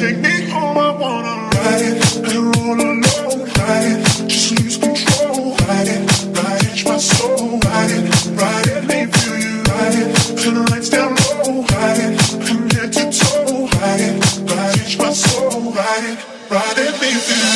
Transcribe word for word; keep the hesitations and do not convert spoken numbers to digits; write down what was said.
take me home, I wanna ride it, and roll alone, ride it, just lose control, ride it, ride it, my soul, ride it, ride it, let me feel you, ride it, turn the lights down low, ride it, from head to toe, ride it, ride it, my soul, ride it, ride it, let me feel you.